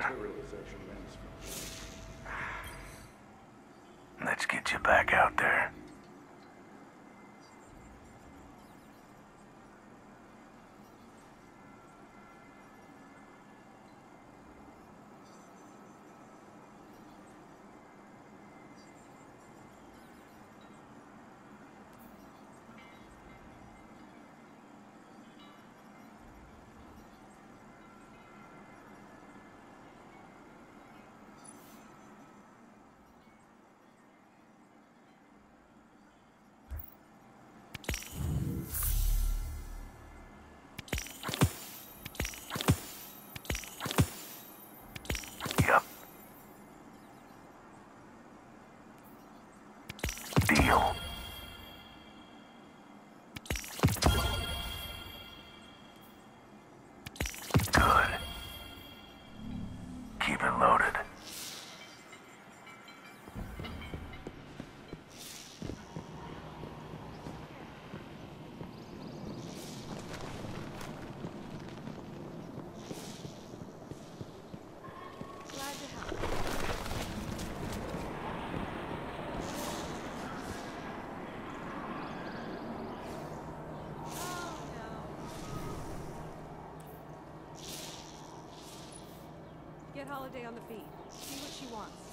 materialization lens. Let's get you back out there. Yep. Deal. Good. Keep it loaded. Glad to help. Oh no. Get Holiday on the beat. See what she wants.